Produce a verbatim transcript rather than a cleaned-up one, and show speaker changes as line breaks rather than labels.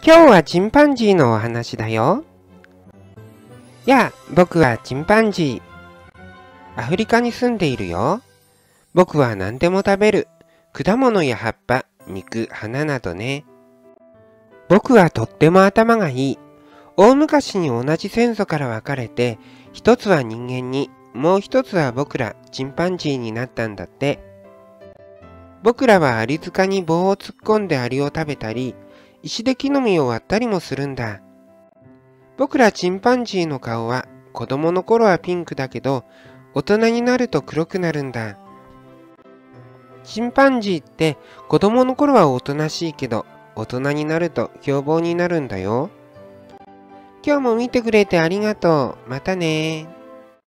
今日はチンパンジーのお話だよ。やあ、僕はチンパンジー。アフリカに住んでいるよ。僕は何でも食べる。果物や葉っぱ、肉、花などね。僕はとっても頭がいい。大昔に同じ先祖から分かれて、一つは人間に、もう一つは僕らチンパンジーになったんだって。僕らはアリ塚に棒を突っ込んでアリを食べたり、石で木の実を割ったりもするんだ。僕らチンパンジーの顔は子供の頃はピンクだけど、大人になると黒くなるんだ。チンパンジーって子供の頃はおとなしいけど、大人になると凶暴になるんだよ。今日も見てくれてありがとう。またね。